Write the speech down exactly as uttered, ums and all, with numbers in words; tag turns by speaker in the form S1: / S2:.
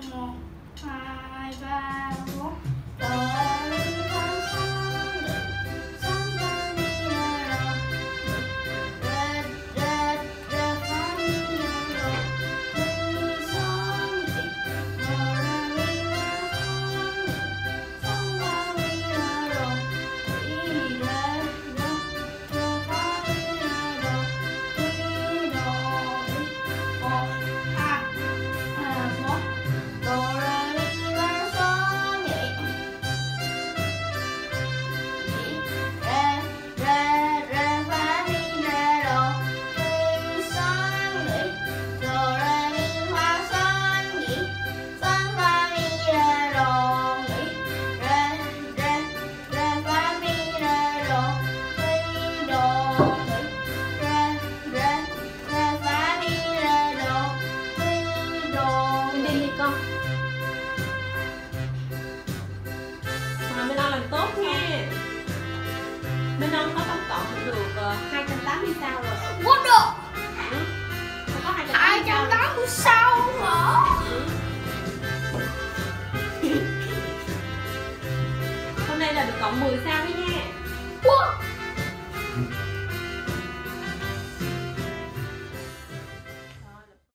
S1: một hai ba bốn do re mi fa son son fa mi re do re re re fa mi re do mi son do re mi fa son son fa mi re do mi re re re fa mi re do mi do một hai ba bốn do re mi fa son mi re re re fa mi re do mi son mi do re mi fa son mi son fa mi re do mi re re re fa mi re do mi do mi re re re fa mi re do mi do
S2: Đi đi con. Mà Minh Ân làm tốt nha. Minh Ân có tổng cộng được uh, hai trăm tám mươi sao rồi.
S1: What the
S2: Ừ. Không có hai trăm tám mươi
S1: hai trăm
S2: sao.
S1: tám mươi sao